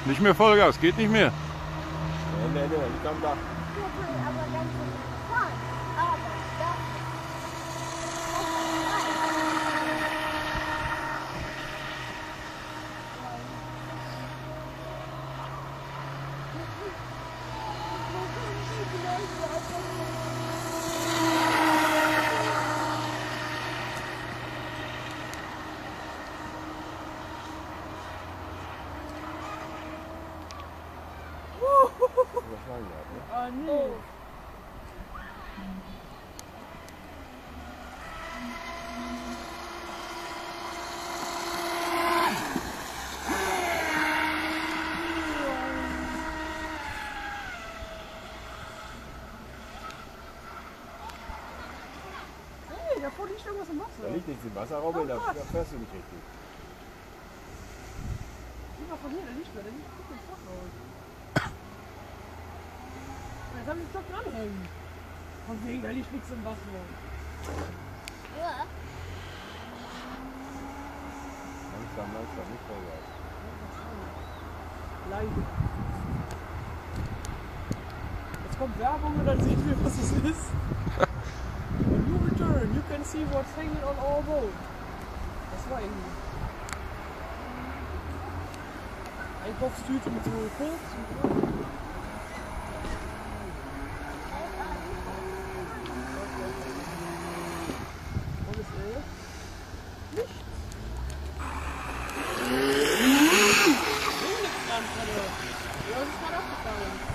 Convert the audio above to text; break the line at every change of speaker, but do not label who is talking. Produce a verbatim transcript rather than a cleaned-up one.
Nicht mehr Vollgas, geht nicht mehr.
Nee, nee, nee, ich kann da.
Aber dann fahren. Aber das
Ah, nee. Hey, davor liegt irgendwas im Wasser.
Da liegt nichts im Wasser, Robin, da, da fährst du nicht richtig.
Lieber von hier, der liegt da, der liegt gut im Stock raus. Jetzt haben wir den Stock dranhängen. Von wegen, da liegt nichts im Wasser.
ja.
Langsam, langsam, nicht vorwärts.
Leise. Jetzt kommt Werbung und dann sehen wir, was es ist. When you return, you can see what's hanging on our boat. Das war irgendwie. Einkaufstüte mit so Koks. Und es ist nichts. Nichts dran, Alter. Ja, das ist mal abgefangen.